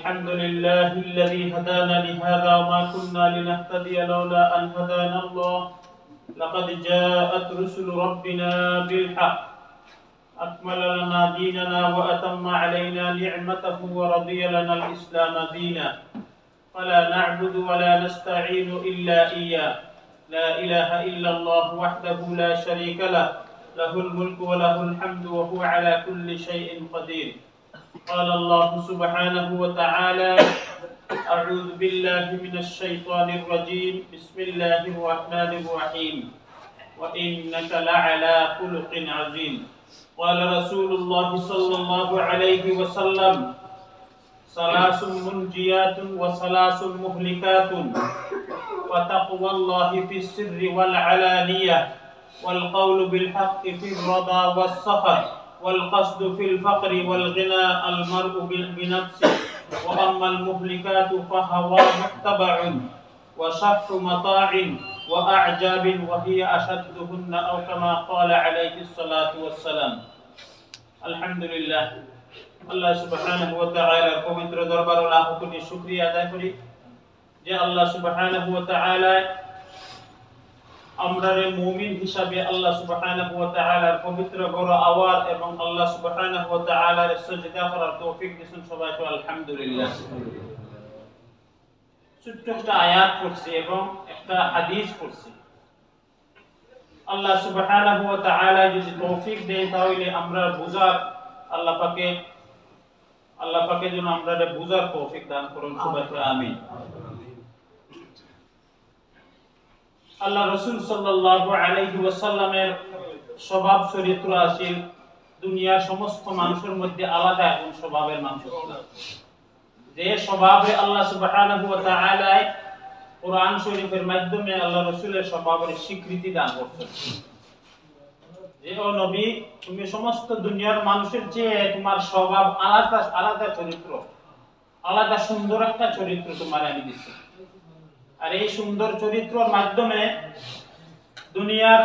الحمد لله الذي هدانا لهذا وما كنا لنهتدي لولا أن هدانا الله لقد جاءت رسل ربنا بالحق أكمل لنا ديننا وأتم علينا نعمته ورضي لنا الإسلام دينا فلا نعبد ولا نستعين إلا إياه لا إله إلا الله وحده لا شريك له له الملك وله الحمد وهو على كل شيء قدير قال الله سبحانه وتعالى أعوذ بالله من الشيطان الرجيم بسم الله الرحمن الرحيم وإنك لعلى خلق عظيم قال رسول الله صلى الله عليه وسلم ثلاث منجيات وثلاث مهلكات وتقوى الله في السر والعلانية والقول بالحق في الرضا والسخط والقصد في الفقر والغنى المرء بنفسه وأما المهلكات فهوى متبع وشح مطاع وأعجاب وهي أشدهن أو كما قال عليه الصلاة والسلام الحمد لله আল্লাহ সুবহানাহু ওয়া তাআলার পবিত্র দরবারে লাখ কোটি শুকরিয়া আদায় করি যে আল্লাহ সুবহানাহু ওয়া তাআলা আমরারে মুমিন হিসাবে আল্লাহ সুবহানাহু ওয়া তাআলার পবিত্র ঘর আওয়ার এবং আল্লাহ সুবহানাহু ওয়া তাআলার সিজদা করার তৌফিক দিয়েছেন সবাইকে আলহামদুলিল্লাহ। ছোট্ট একটা আয়াত পড়ছি এবং একটা হাদিস পড়ছি। আল্লাহ সুবহানাহু ওয়া তাআলা যদি তৌফিক দেয় তাহলে আমরা বুঝার আল্লাহ পাকে যেন আমরা বুঝার তৌফিক দান করুন সবাইকে আমিন। আল্লাহ রাসূল সাল্লাল্লাহু আলাইহি ওয়াসাল্লামের স্বভাব চরিত্র আছে দুনিয়ার সমস্ত মানুষের মধ্যে আলাদা এক স্বভাবের মানুষ যে স্বভাবে আল্লাহ সুবহানাহু ওয়া তাআলা কোরআন শরীফের মাধ্যমে আল্লাহ রাসূলের স্বভাবের স্বীকৃতি দান করেছেন যে ও নবী তুমি সমস্ত দুনিয়ার মানুষের চেয়ে তোমার স্বভাব আলাদা আলাদা চরিত্র আলাদা সুন্দর একটা চরিত্র তোমার আমি দিচ্ছি আর এই সুন্দর চরিত্রের মাধ্যমে দুনিয়ার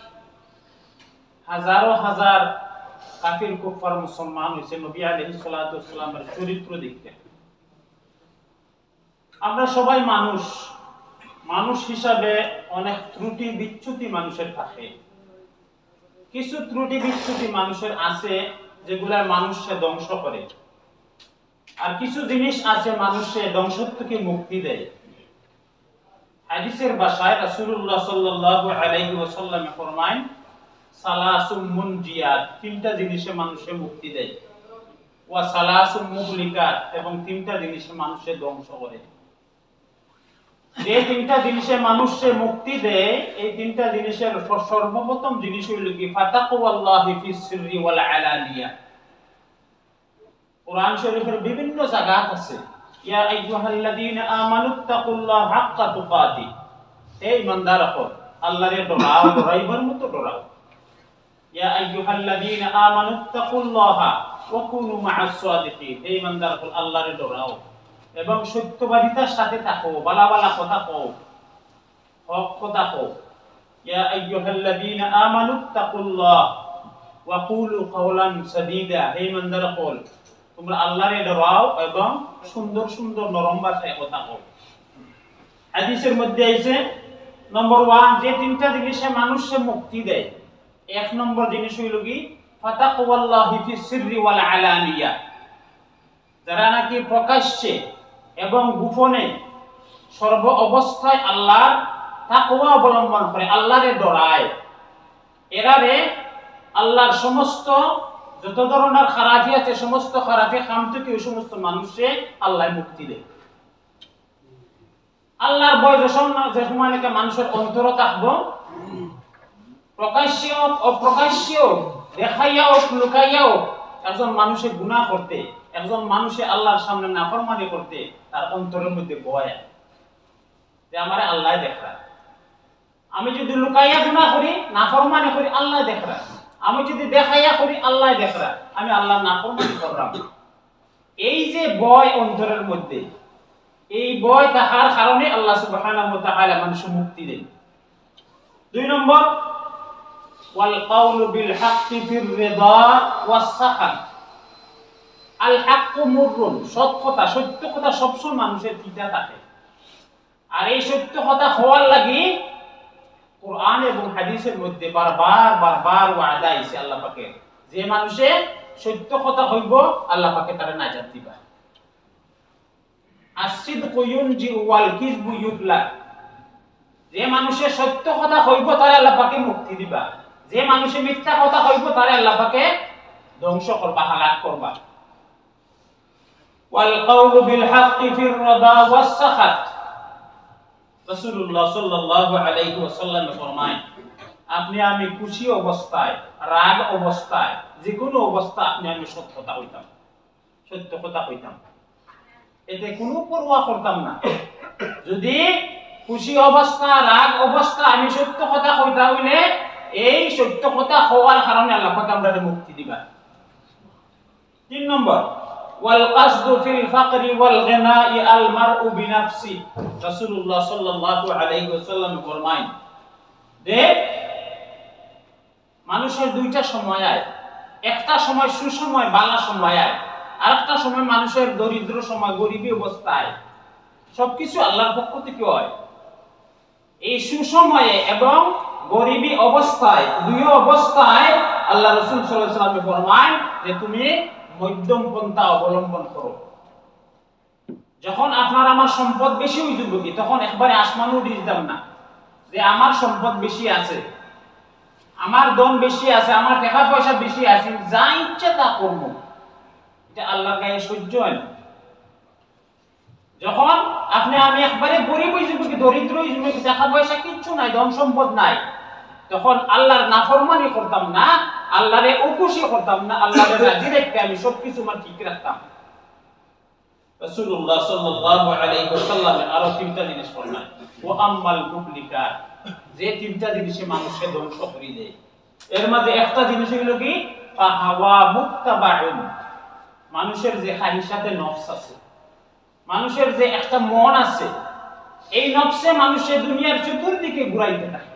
হাজারো হাজার কাফির কুফার মুসলমান হয়েছে নবী আলাইহিস সালাতু ওয়াস সালামের চরিত্র দেখতে। আমরা সবাই মানুষ হিসাবে অনেক ত্রুটি বিচ্যুতি মানুষের থাকে, কিছু ত্রুটি বিচ্যুতি মানুষের আছে যেগুলা মানুষকে ধ্বংস করে আর কিছু জিনিস আছে মানুষকে ধ্বংস থেকে মুক্তি দেয়। হাদিসের ভাষায় রাসূলুল্লাহ সাল্লাল্লাহু আলাইহি ওয়াসাল্লাম ফরমান সালাসুম মুনজিয়াত তিনটা জিনিসে মানুষকে মুক্তি দেয় ওয়া সালাসুম মুহলিকাত এবং তিনটা জিনিসে মানুষকে ধ্বংস করে। যে তিনটা জিনিসে মানুষকে মুক্তি দেয় এই তিনটা জিনিসের সর্বপ্রথম জিনিস হলো কি ফাতাকুল্লাহি ফিস সিররি ওয়াল আলানিয়া। কোরআন শরীফের বিভিন্ন জায়গা আছে ইয়া আইয়ুহাল্লাযীনা আমানুত্তাকুল্লাহা হাক্কা তুকাতি হে ইমানদারগণ আল্লাহরে ডরাও ডরাইবার মতো ডরাও। ইয়া আইয়ুহাল্লাযীনা আমানুত্তাকুল্লাহা ওয়া কুনু মা'আস সাদিকিন হে ইমানদারগণ আল্লাহরে ডরাও এবং সত্যবাদিতার সাথে থাকো বালা বালা কথা কও হক কথা কও। ইয়া আইয়ুহাল্লাযীনা আমানুত্তাকুল্লাহ ওয়া কুলু কাওলান সাদীদা হে ইমানদারগণ তোমরা আল্লাহরে ডরাও এবং সুন্দর সুন্দর নরম ভাষায় কথা কও। হাদিসের মধ্যে আছে নম্বর 1 যে তিনটা জিনিসে মানুষকে মুক্তি দেয় এক নম্বর জিনিস হইল কি ফাতাকুল্লাহি ফিস সিররি ওয়াল আলানিয়া। যারা নাকি প্রকাশ্যে এবং গোপনে সর্ব অবস্থায় আল্লাহর তাকওয়া অবলম্বন করে আল্লাহরে ডরায় এরারে আল্লাহর সমস্ত যত ধরনের খারাপি আছে সমস্ত খারাপি কাম থেকে ওই সমস্ত মানুষে আল্লাহ মুক্তি দেয়। আল্লাহর ভয় যে সময় নাকি মানুষের অন্তরে থাকবো প্রকাশ্য অপ্রকাশ্য দেখাইয়াও লুকাইয়াও একজন মানুষের গুনাহ করতে একজন মানুষে আল্লাহর সামনে নাফরমানি করতে তার অন্তরের মধ্যে ভয় যে আমারে আল্লাহ দেখরা। আমি যদি লুকাইয়া গুনাহ করি নাফরমানি করি আল্লাহ দেখরা, আমি যদি দেখাইয়া করি আল্লাহ দেখরা, আমি আল্লাহর নাফরমানি করলাম। এই যে ভয় অন্তরের মধ্যে এই ভয় থাকার কারণে আল্লাহ সুবহানাহু ওয়া তাআলা মানুষকে মুক্তি দেন। 2 নম্বর ওয়াল কাউলু বিল হাক্কি ফির রিদা ওয়াস সাখাত। আল হাক্কু মুররুন, সত্য কথা সবসময় মানুষের তিতা থাকে। আর এই সত্য কথা হওয়ার লাগি কোরআন এবং হাদিসের মধ্যে বারবার ওয়াদা আইছে আল্লাহ পাকের, যে মানুষে সত্য কথা হইব আল্লাহ পাকে তারে নাজাত দিবা। আসিদকু ইউনজি ওয়াল কিযবু ইউবলা, যে মানুষে সত্য কথা হইব তারে আল্লাহ পাকে মুক্তি দিবা, যে মানুষে মিথ্যা কথা হইব তারে আল্লাহ পাকে ধ্বংস করবা, হালাক করবা। ওয়াল কাউলু বিল হাক্কি ফির রাদা ওয়াস সাখাত, রাসূলুল্লাহ সাল্লাল্লাহু আলাইহি ওয়াসাল্লাম ফরমায়, আপনি আমি খুশি অবস্থায়, রাগ অবস্থায়, যে কোনো অবস্থা আপনি আমি সত্য কথা কইতাম, এতে কোনো পরোয়া করতাম না। যদি খুশি অবস্থা, রাগ অবস্থা আমি সত্য কথা কইতা হইলে এই সত্য কথা হওয়ার কারণে আল্লাহ পাক আমাদের মুক্তি দিবা। 3 নম্বর, ওয়াল কাসদু ফিল ফাকরি ওয়াল গিনাই আল মারউ বিনাফসি, রাসূলুল্লাহ সাল্লাল্লাহু আলাইহি ওয়াসাল্লাম ফরমায় যে মানুষের দুইটা সময় আয়, একটা সময় সুসময় বালা সময় আয়, আরেকটা সময় মানুষের দরিদ্র সময়, গরিবী অবস্থায়। সবকিছু আল্লাহর পক্ষ থেকে হয়। এই সুসময়ে এবং গরিবী অবস্থায়, দুই অবস্থায় আল্লাহ রাসূল সাল্লাল্লাহু আলাইহি ওয়াসাল্লাম ফরমায় যে তুমি মধ্যম পন্থা অবলম্বন করো। যখন আপনার আমার সম্পদ বেশি হইব কি, তখন একবারে আসমানও দিতাম না যে আমার সম্পদ বেশি আছে, আমার ধন বেশি আছে, আমার টাকা পয়সা বেশি আছে, যা ইচ্ছা তা করব, এটা আল্লাহর গায়ে সহ্য হয় না। যখন আপনি আমি একবারে গরিব হয়ে যাব কি, দরিদ্র হয়ে যাব কি, টাকা পয়সা কিচ্ছু নাই, ধন সম্পদ নাই, তখন আল্লাহর নাফরমানি করতাম না, আল্লাহরে অখুশি করতাম না, আল্লাহরে রাজি রেখে আমি সবকিছু আমার ঠিক রাখতাম। রাসূলুল্লাহ সাল্লাল্লাহু আলাইহি ওয়াসাল্লাম আরো 3টা জিনিস ফরমায়, ওয়া আম্মাল মুবলিকাত, যে 3টা জিনিসে মানুষকে ধ্বংস করে দেয়। এর মাঝে একটা জিনিস হলো কি, ফাহাওয়া মুত্তাবাউন, মানুষের যে খাহিশাতে নফস আছে, মানুষের যে একটা মন আছে, এই নফসে মানুষের দুনিয়ার চতুর্দিকে ঘুরাইতে থাকে,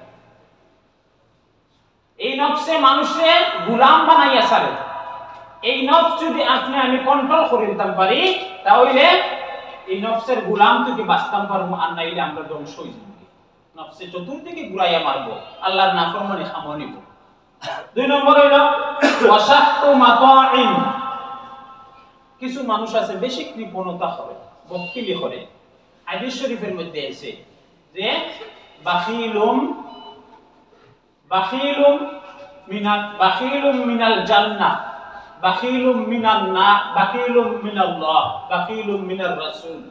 এই নফসে মানুষের গোলাম বানাইয়া ছাড়ে। এই নফস যদি আপনি আমি কন্ট্রোল করে দিতে পারি, তাহলে এই নফসের গোলাম থেকে বাঁচতাম পারবো, আর নাইলে আমরা ধ্বংস হয়ে যাব। নফসে চতুর্দিকে ঘুরাইয়া মারবো, আল্লাহর নাফরমানি খামো নিব। 2 নম্বর হইল ওয়াসাহতু মাতাইন, কিছু মানুষ আছে বেশি কৃপণতা করে, বকিলি করে। হাদিস শরীফের মধ্যে আছে যে বাখিলুম মিনাল জান্নাহ, বাখিলুম মিনান না, বাখিলুম মিনাল্লাহ, বাখিলুম মিনার রাসূল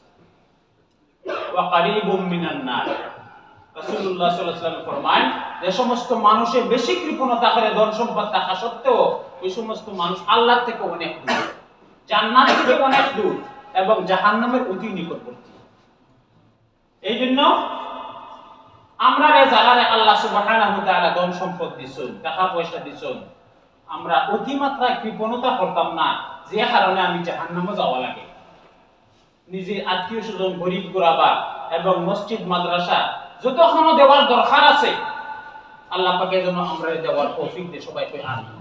ওয়া কারীবুম মিনান নার। রাসূলুল্লাহ সাল্লাল্লাহু আলাইহি ওয়াসাল্লাম ফরমান, যে সমস্ত মানুষে বেশি কৃপণতা করে ধন সম্পদ থাকা সত্ত্বেও, ওই সমস্ত মানুষ আল্লাহ থেকে অনেক দূর, জান্নাত থেকে অনেক দূর এবং জাহান্নামের অতি নিকটবর্তী। এই জন্য আমরা যারা আল্লাহ সুবহানাহু ওয়া তাআলা ধন সম্পদ দিছেন, টাকা পয়সা দিছেন, আমরা অতিমাত্রায় কৃপণতা করতাম না, যে কারণে আমি জাহান্নামে যাওয়া লাগে। নিজের আত্মীয় স্বজন, গরিব গুরাবা এবং মসজিদ মাদ্রাসা যতক্ষণ দেওয়ার দরকার আছে, আল্লাহ পাকে যেন আমরা দেওয়ার তৌফিক দেয় সবাই কই আমিন।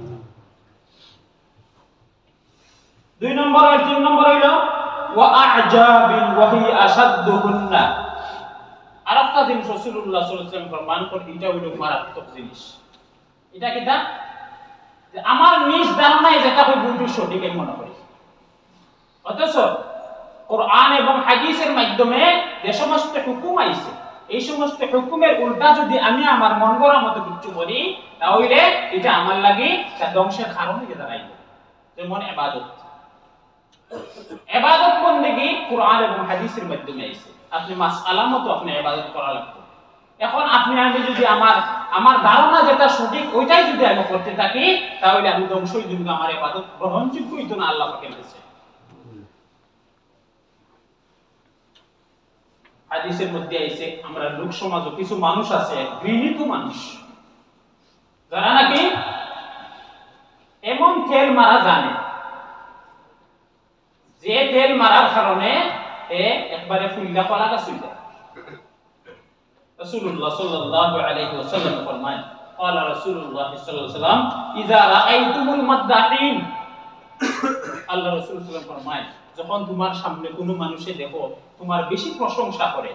2 নম্বর আর 3 নম্বর হইল ওয়া আ'জাবিন ওয়া হি আশাদ্দুহুন্না। আরেকটা জিনিস রাসূলুল্লাহ সাল্লাল্লাহু আলাইহি ওয়াসাল্লাম ফরমান করে, এটা হইল মারাত্মক জিনিস। এটা কিটা, যে আমার নিজ ধারণায় যেটা হইব ওইটা সঠিক আমি মনে করি, অথচ কোরআন এবং হাদিসের মাধ্যমে যে সমস্ত হুকুম আইছে, এই সমস্ত হুকুমের উল্টা যদি আমি আমার মন গড়া মতো কিছু করি, তাহলে এটা আমার লাগি তা ধ্বংসের কারণ হয়ে দাঁড়াইবে। যেমন ইবাদত বন্দেগী কোরআন এবং হাদিসের মাধ্যমে আইছে, আপনি মাসআলা মতো আপনি ইবাদত করা লাগবে। এখন আপনি আমি যদি আমার ধারণা যেটা সঠিক ওইটাই যদি আমি করতে থাকি, তাহলে আমি ধ্বংস হয়ে যাব, আমার ইবাদত গ্রহণযোগ্য হইতো না আল্লাহ পাকের কাছে। হাদিসের মধ্যে আইছে, আমরা লোক সমাজে কিছু মানুষ আছে, ঘৃণিত মানুষ, যারা নাকি এমন তেল মারা জানে, যে তেল মারার কারণে একবারে ফুলগা ফলা গাছ হয়ে যায়। রাসূলুল্লাহ সাল্লাল্লাহু আলাইহি ওয়াসাল্লাম ফরমান, قال রাসূলুল্লাহ সাল্লাল্লাহু আলাইহি ওয়াসাল্লাম, ইযা রাআইতুমুল মাদ্দাহিন, আল্লাহ রাসূল সাল্লাল্লাহু আলাইহি ওয়াসাল্লাম ফরমায়, যখন তোমার সামনে কোনো মানুষে দেখো তোমার বেশি প্রশংসা করে,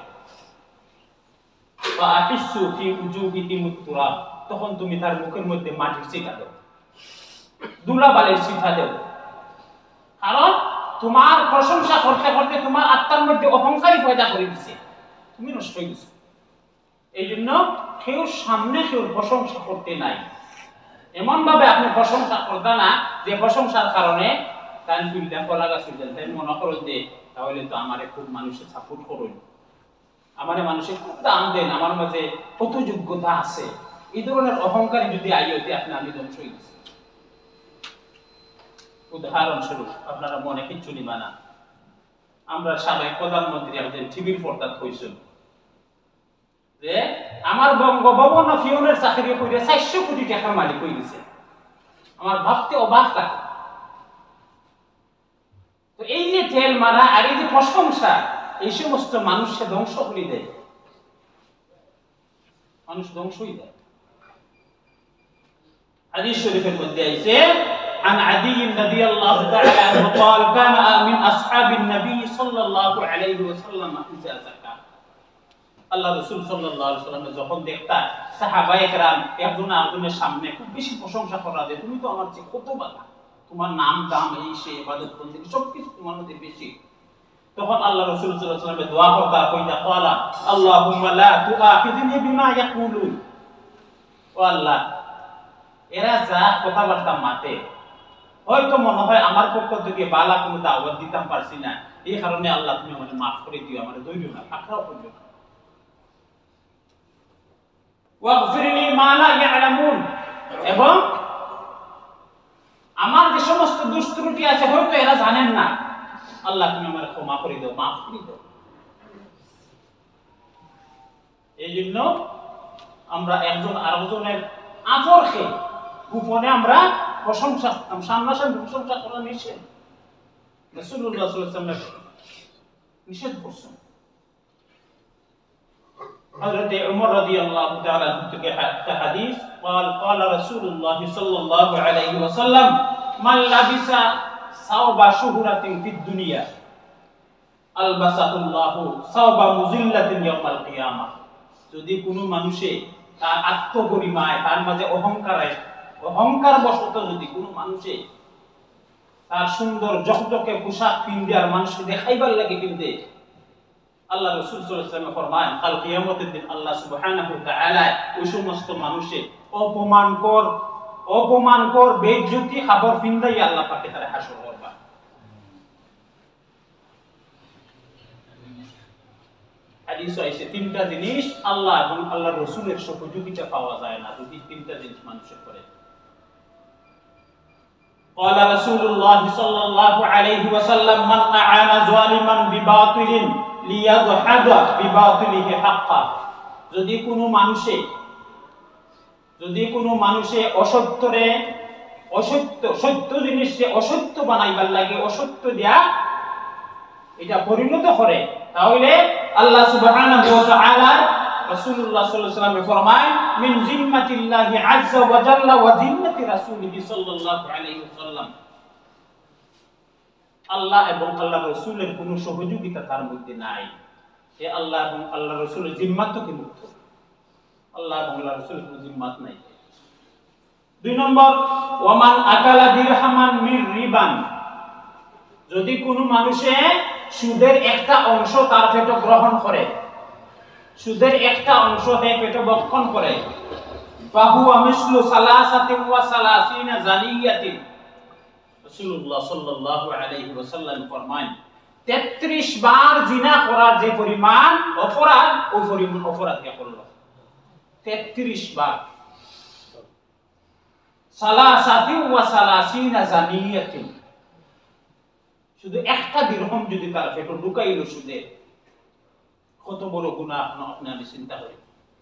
বা আতিসু ফি উজুহিহিম তুরাব, তখন তুমি তার মুখের মধ্যে মাটির ছিটা দাও, ধুলাবালির ছিটা দাও। কারণ তোমার প্রশংসা করতে করতে তোমার আত্মার মধ্যে অহংকারী পয়দা করে দিছে, তুমি নষ্ট হয়ে গেছো। এই জন্য কেউ সামনে কেউ প্রশংসা করতে নাই। এমন ভাবে আপনি প্রশংসা করতে না যে প্রশংসার কারণে কান তুলটা কলা গাছ তাই মনে করো যে তাহলে তো আমারে খুব মানুষের সাপোর্ট করুন, আমারে মানুষের খুব দাম দেন, আমার মাঝে কত যোগ্যতা আছে, এই ধরনের অহংকারী যদি আইওতে আপনি আমি ধ্বংস হয়ে গেছি। উদাহরণস্বরূপ আপনারা মনে কিচ্ছু নিবা না, আমরা সাবেক প্রধানমন্ত্রী আমাদের টিভির পর্দাত হয়েছিল যে আমার বঙ্গভবন ফিউনের চাকরি করে 400 কোটি টাকার মালিক হয়ে গেছে। আমার ভাবতে অবাক লাগে। তো এই যে তেল মারা আর এই যে প্রশংসা, এই সমস্ত মানুষকে ধ্বংস করে দেয়, মানুষ ধ্বংস হয়ে যায়। হাদিস শরীফের মধ্যে আছে عن عدي رضي الله تعالى عنه قال كان من اصحاب النبي صلى الله عليه وسلم اذا زكى আল্লাহ রাসূল সাল্লাল্লাহু আলাইহি ওয়াসাল্লাম যখন দেখতা সাহাবায়ে কেরাম একজন আরেকজনের সামনে খুব বেশি প্রশংসা করা দেয়, তুমি তো আমার চেয়ে কত ভালো, তোমার নাম দাম এই সে ইবাদত বন্দেগী সবকিছু তোমার মধ্যে বেশি, তখন আল্লাহ রাসূল সাল্লাল্লাহু আলাইহি ওয়াসাল্লাম দোয়া করতা কইতা ক্বালা আল্লাহুম্মা লা তুআখিযনি বিমা ইয়াকুলুন, ও আল্লাহ এরা যা কথাবার্তা মাতে হয়তো মনে হয় আমার পক্ষ থেকে বালা কোনো দাওয়াত দিতাম পারছি না, এই কারণে আল্লাহ তুমি আমাকে মাফ করে দিও, আমারে দইও না, পাকড়াও করিও না। ওয়াগফিরলি মা লা ইয়ালামুন, এবং আমার যে সমস্ত দোষ ত্রুটি আছে হয়তো এরা জানেন না, আল্লাহ তুমি আমারে ক্ষমা করে দাও, মাফ করে দাও। এই জন্য আমরা একজন আরেকজনের আদরকে গোপনে আমরা প্রশংসা, সামনাসামনি প্রশংসা করা নিষেধ, রাসূলুল্লাহ সাল্লাল্লাহু আলাইহি ওয়াসাল্লাম নিষেধ করছেন। হযরত ওমর রাদিয়াল্লাহু তাআলা থেকে একটা হাদিস قال قال رسول الله صلى الله عليه وسلم من لبس ثوب شهرة في الدنيا البسه الله ثوب مذلة يوم القيامة, যদি কোনো মানুষে তার আত্মগরিমায় তার মাঝে অহংকার বশত যদি কোনো মানুষে তার সুন্দর জকজকে পোশাক পিনদে আর মানুষকে দেখাইবার লাগে পিনদে, আল্লাহ রাসূল সাল্লাল্লাহু আলাইহি ওয়াসাল্লাম ফরমান কাল কিয়ামতের দিন আল্লাহ সুবহানাহু ওয়া তাআলা ওই সমস্ত মানুষে অপমানকর বেইজ্জতি খবর পিনদাই আল্লাহ পাকে তারে হাসর করবা। হাদিসে আছে তিনটা জিনিস আল্লাহ এবং আল্লাহর রাসূলের সহযোগিতা পাওয়া যায় না যদি তিনটা জিনিস মানুষের করে। قال رسول الله صلى الله عليه وسلم من أعان ظالما بباطل ليضحك بباطله حقا, যদি কোনো মানুষে সত্য জিনিসকে অসত্য বানাইবার লাগে, অসত্য দিয়া এটা পরিণত করে, তাহলে আল্লাহ সুবহানাহু ওয়া তাআলা রাসূলুল্লাহ সাল্লাল্লাহু আলাইহি ওয়াসাল্লাম ফরমায় মিন জিম্মাতিল্লাহি আযজা ওয়া জাল্লা ওয়া জিম্মাতি রাসূলিহি সাল্লাল্লাহু আলাইহি ওয়াসাল্লাম, আল্লাহ এবং আল্লাহর রাসূলের কোনো সহযোগিতা তার মধ্যে নাই, এ আল্লাহ এবং আল্লাহর রাসূলের জিম্মাত থেকে মুক্ত, আল্লাহ এবং আল্লাহর রাসূলের কোনো জিম্মাত নাই। 2 নম্বর ওয়ামান আকালা দিরহামান মির রিবান, যদি কোনো মানুষে সুদের একটা অংশ তার পেটে গ্রহণ করে, সুদের একটা অংশ হে পেটে ভক্ষণ করে, ফাহুয়া মিসলু সালাসাতিন ওয়া সালাসিনা জানিয়াতিন, রাসূলুল্লাহ সাল্লাল্লাহু আলাইহি ওয়াসাল্লাম ফরমান 33 বার জিনা করার যে পরিমাণ অপরাধ ওই পরিমাণ অপরাধ কে করলো 33 বার। সালাসাতিন ওয়া সালাসিনা জানিয়াতিন, শুধু একটা দিরহাম যদি তার পেটে ঢুকাইলো সুদে, কত বড় গুনাহ আপনি চিন্তা করেন।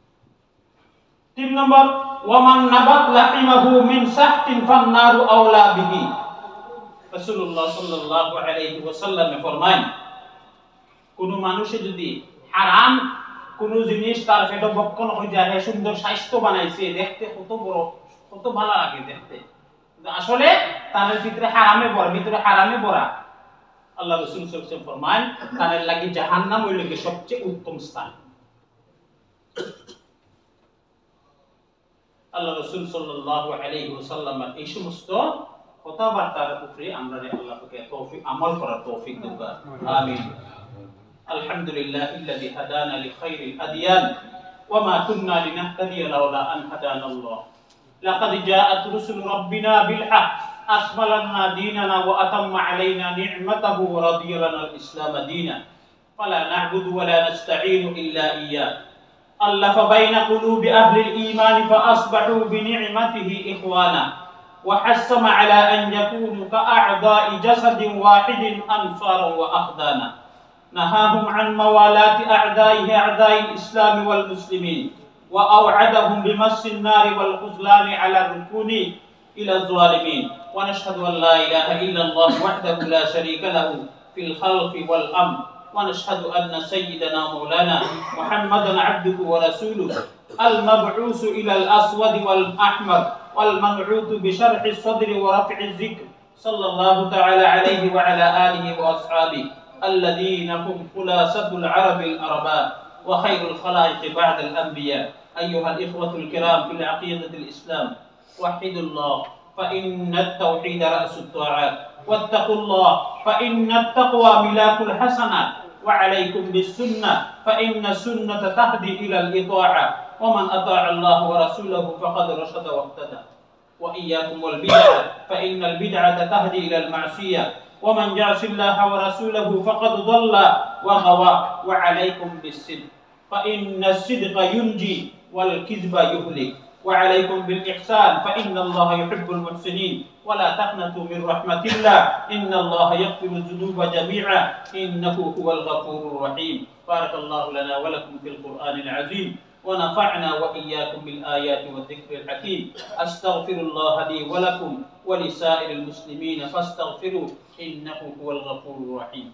3 নম্বর ওয়ামান নাবাত লাহিমাহু মিন সাহতিন ফান্নারু আওলা বিহি, রাসূলুল্লাহ সাল্লাল্লাহু আলাইহি ওয়াসাল্লাম ফরমান কোন মানুষে যদি হারাম কোন জিনিস তার পেটে ভক্ষণ হয়ে যায়, সুন্দর স্বাস্থ্য বানাইছে, দেখতে কত বড় কত ভালো লাগে দেখতে, আসলে তাদের ভিতরে হারামে ভরা আল্লাহ রাসূল সাল্লাল্লাহু আলাইহি ওয়াসাল্লাম ফরমান তাদের লাগি জাহান্নাম হইল কি সবচেয়ে উত্তম স্থান আল্লাহ রাসূল সাল্লাল্লাহু আলাইহি ওয়াসাল্লাম এই সমস্ত কথাবার্তার উপরে আমরা আল্লাহকে তৌফিক আমল করার তৌফিক দেন আমিন আলহামদুলিল্লাহিল্লাযী হাদানা লিখাইরিল আদিয়ান ওয়া মা কুন্না লিনাহতাদিয়া লাউলা আন হাদানাল্লাহ লাকাদ জাআত রুসুলু রাব্বিনা বিল হক আকমালানা দীনানা ওয়া আতাম্মা আলাইনা নি'মাতাহু ওয়া রাদিয়া লানাল ইসলাম দীনা ফালা না'বুদু ওয়া লা নাস্তাঈনু ইল্লা ইয়্যাহ ألف بين قلوب أهل الإيمان فأصبحوا بنعمته إخوانا وحسم على أن يكونوا كأعضاء جسد واحد أنصارا وأخدانا نهاهم عن موالاة أعدائه أعداء الإسلام والمسلمين وأوعدهم بمس النار والخذلان على الركون إلى الظالمين ونشهد أن لا إله إلا الله وحده لا شريك له في الخلق والأمر ونشهد أن سيدنا مولانا محمدا عبده ورسوله المبعوث إلى الأسود والأحمر والمبعوث بشرح الصدر ورفع الذكر صلى الله تعالى عليه وعلى آله وأصحابه الذين هم خلاصة العرب الأرباء وخير الخلائق بعد الأنبياء أيها الإخوة الكرام في العقيدة الإسلام وحدوا الله فإن التوحيد رأس الطاعات واتقوا الله فإن التقوى ملاك الحسنات وعليكم بالسنة فإن السنة تهدي إلى الإطاعة ومن أطاع الله ورسوله فقد رشد واهتدى وإياكم والبدعة فإن البدعة تهدي إلى المعصية ومن يعص الله ورسوله فقد ضل وغوى وعليكم بالصدق فإن الصدق ينجي والكذب يهلك وعليكم بالإحسان فإن الله يحب المحسنين ولا تقنطوا من رحمة الله إن الله يغفر الذنوب جميعا إنه هو الغفور الرحيم بارك الله لنا ولكم في القرآن العظيم ونفعنا وإياكم بالآيات والذكر الحكيم أستغفر الله لي ولكم ولسائر المسلمين فاستغفروا إنه هو الغفور الرحيم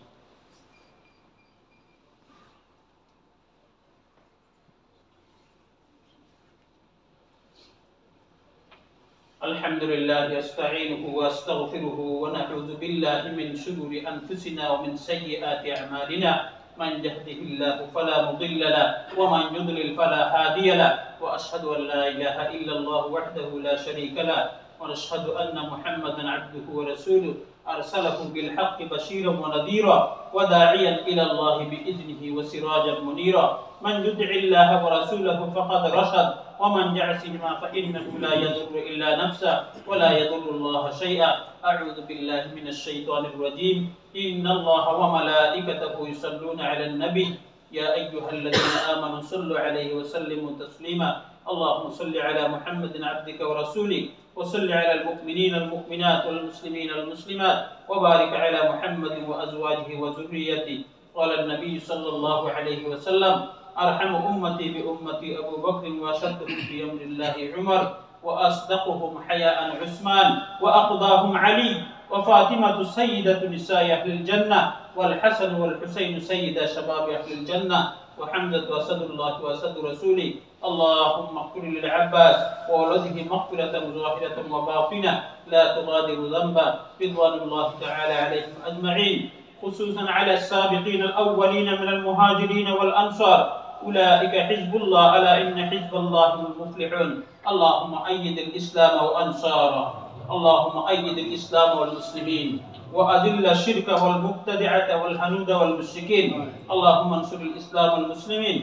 الحمد لله أستعينه وأستغفره ونعوذ بالله من شرور أنفسنا ومن سيئات أعمالنا من يهده الله فلا مضل له ومن يضلل فلا هادي له وأشهد أن لا إله إلا الله وحده لا شريك له ونشهد أن محمدا عبده ورسوله أرسله بالحق بشيرا ونذيرا وداعيا إلى الله بإذنه وسراجا منيرا من يطع الله ورسوله فقد رشد ومن يعصهما فإنه لا يضر إلا نفسه ولا يضر الله شيئا أعوذ بالله من الشيطان الرجيم إن الله وملائكته يصلون على النبي يا أيها الذين آمنوا صلوا عليه وسلموا تسليما اللهم صل على محمد عبدك ورسولك وصل على المؤمنين المؤمنات والمسلمين المسلمات وبارك على محمد وأزواجه وذريته قال النبي صلى الله عليه وسلم أرحم أمتي بأمتي أبو بكر وأشدهم في أمر الله عمر وأصدقهم حياء عثمان وأقضاهم علي وفاطمة سيدة نساء أهل الجنة والحسن والحسين سيدا شباب أهل الجنة وحمزة وأسد الله وأسد رسوله اللهم اغفر للعباس وولده مغفرة ظاهرة وباطنة لا تغادر ذنبا رضوان الله تعالى عليهم أجمعين خصوصا على السابقين الأولين من المهاجرين والأنصار أولئك حزب الله ألا إن حزب الله هم المفلحون اللهم أيد الإسلام وأنصاره اللهم أيد الإسلام والمسلمين وأذل الشرك والمبتدعة والهنود والمشركين اللهم انصر الإسلام والمسلمين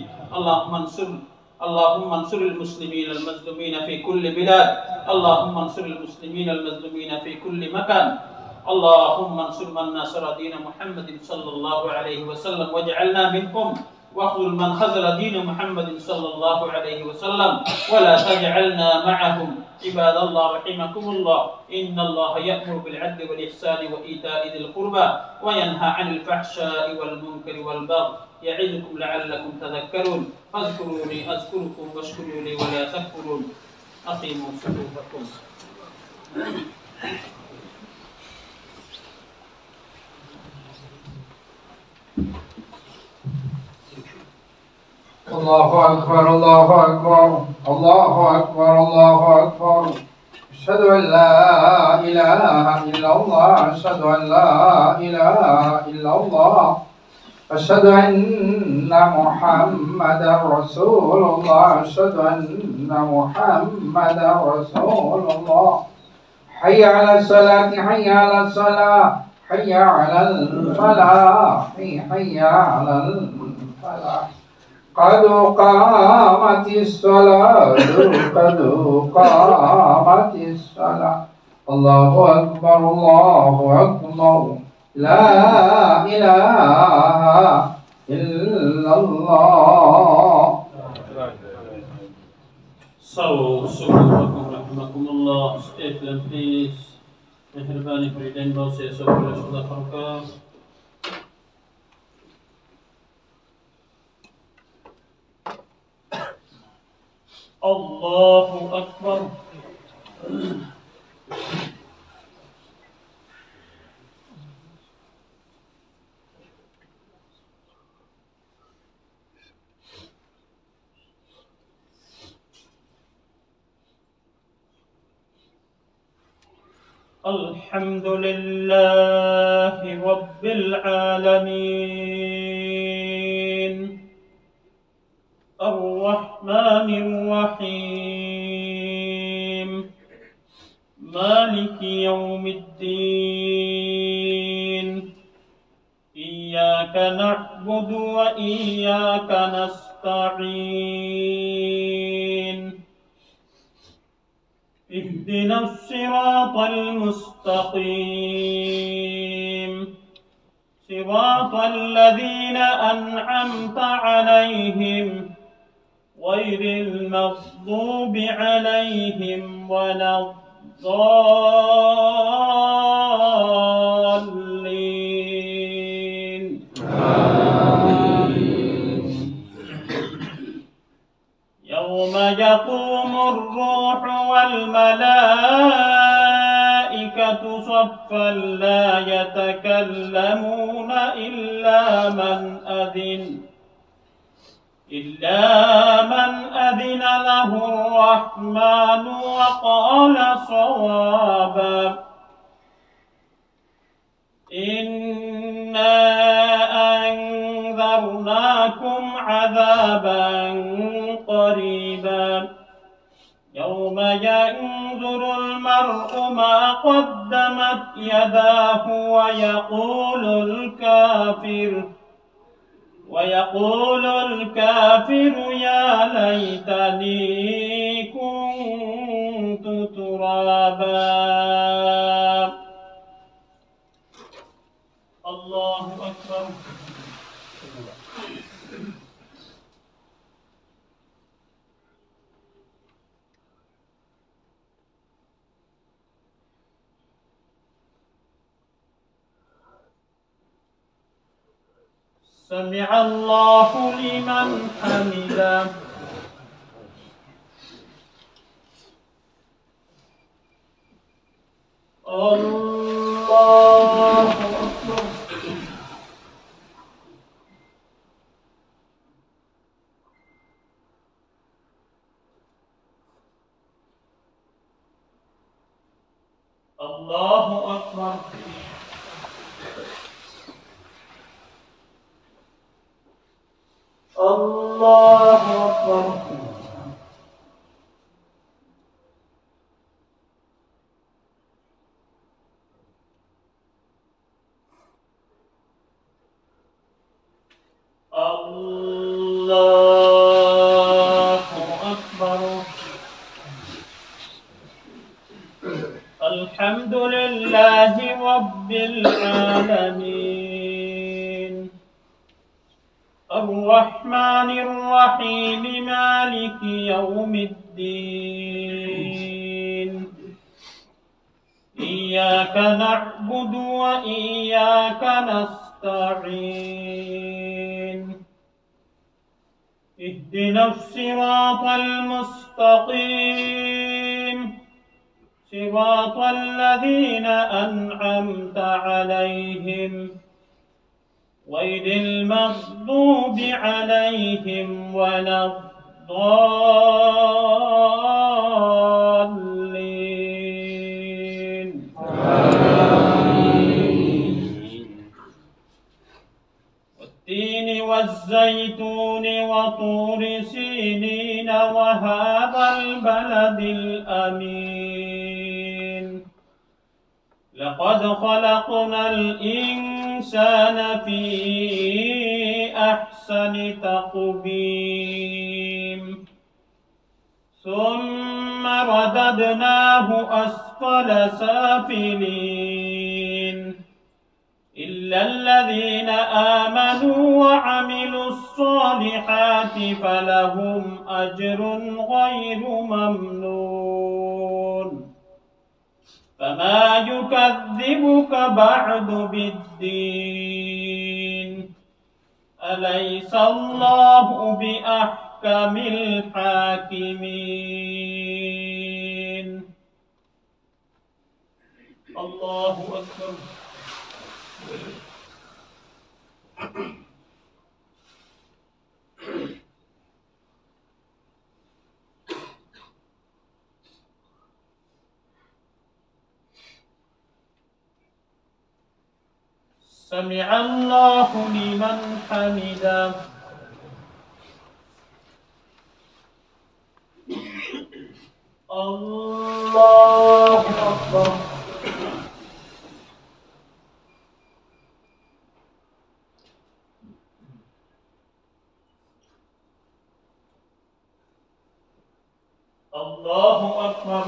اللهم انصر المسلمين المظلومين في كل بلاد اللهم انصر المسلمين المظلومين في كل مكان اللهم انصر من نصر دين محمد صلى الله عليه وسلم واجعلنا منكم واخذل من خذل دين محمد صلى الله عليه وسلم ولا تجعلنا معهم عباد الله رحمكم الله إن الله يأمر بالعدل والإحسان وإيتاء ذي القربى وينهى عن الفحشاء والمنكر والبغي يعظكم لعلكم تذكرون فاذكروني أذكركم واشكروا لي ولا تكفرون أقيموا صفوفكم الله أكبر الله أكبر الله أكبر الله أكبر أشهد أن لا إله إلا الله أشهد أن لا إله إلا الله أشهد أن محمدا رسول الله أشهد أن محمدا رسول الله حي على الصلاة حي على الصلاة حي على الفلاح حي على الفلاح قد قامت الصلاة قد قامت الصلاة الله أكبر الله أكبر لا إله إلا الله. So, rahmakumullah, stay firm please. Meherbani berikan bahasa Rasulullah sallallahu alaihi wasallam. Allahu Akbar. الحمد لله رب العالمين الرحمن الرحيم مالك يوم الدين إياك نعبد وإياك نستعين اهدنا الصراط المستقيم صراط الذين أنعمت عليهم غير المغضوب عليهم ولا الضالين يوم يقوم الروح والملائكة صفا لا يتكلمون إلا من أذن له الرحمن وقال صوابا إنا أنذرناكم عذابا قريبا يوم ينظر المرء ما قدمت يداه ويقول الكافر يا ليتني كنت ترابا. الله أكبر. سمع الله لمن حمده. الله أكبر. الله أكبر. الله أكبر. الله أكبر. الحمد لله رب العالمين الرحمن الرحيم مالك يوم الدين إياك نعبد وإياك نستعين اهدنا الصراط المستقيم صراط الذين أنعمت عليهم غير المغضوب عليهم ولا الضالين والتين والزيتون وطور سينين وهذا البلد الأمين لقد خلقنا الإنسان في أحسن تقويم ثم رددناه أسفل سافلين إلا الذين آمنوا وعملوا الصالحات فلهم أجر غير ممنون فما يكذبك بعد بالدين أليس الله بأحكم الحاكمين الله أكبر سمع الله لمن حمده الله أكبر الله أكبر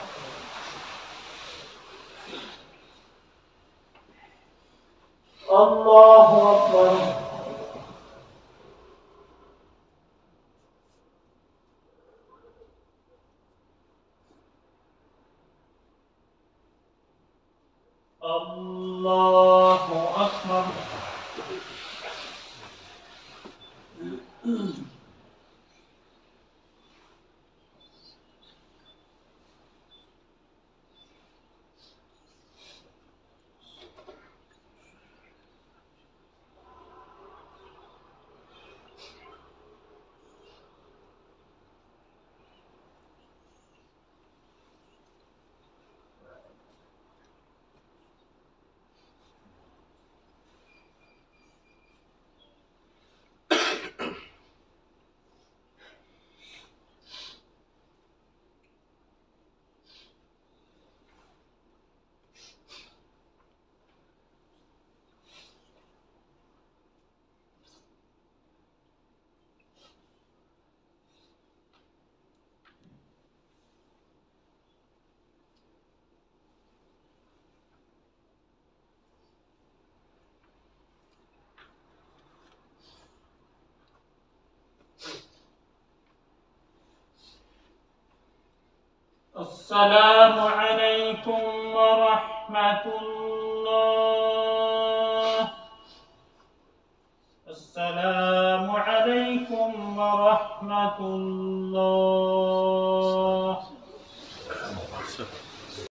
الله أكبر الله أكبر السلام عليكم ورحمة الله. السلام عليكم ورحمة الله.